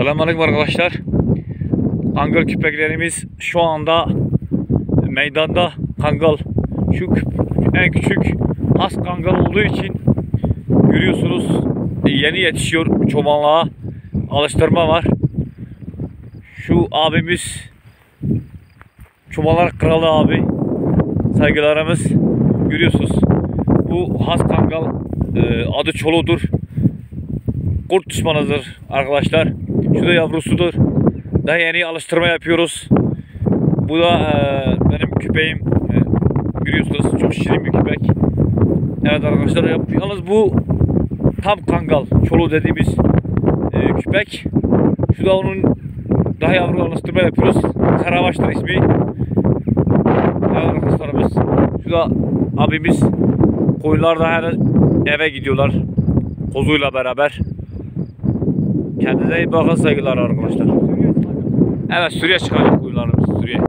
Selamünaleyküm arkadaşlar. Kangal köpeklerimiz şu anda meydanda. Kangal şu en küçük has kangal olduğu için görüyorsunuz, yeni yetişiyor, çobanlığa alıştırma var. Şu abimiz çobanlar kralı abi, saygılarımız. Görüyorsunuz, bu has kangal adı Çolu'dur. Kurt düşmanıdır arkadaşlar. Şu da yavrusudur. Daha yeni alıştırma yapıyoruz. Bu da benim köpeğim. Görüyorsunuz, çok şirin bir köpek. Evet arkadaşlar, yalnız bu tam kangal, Çolu dediğimiz köpek. Şu da onun daha yavru alıştırma yapıyoruz. Karabaş'tır ismi. Evet arkadaşlarımız. Şu da abimiz. Koyunlar da her eve gidiyorlar kozuyla beraber. Kendinize iyi bakın, saygılar arkadaşlar. Evet, sürüye çıkacak koyunlarımız, sürüye.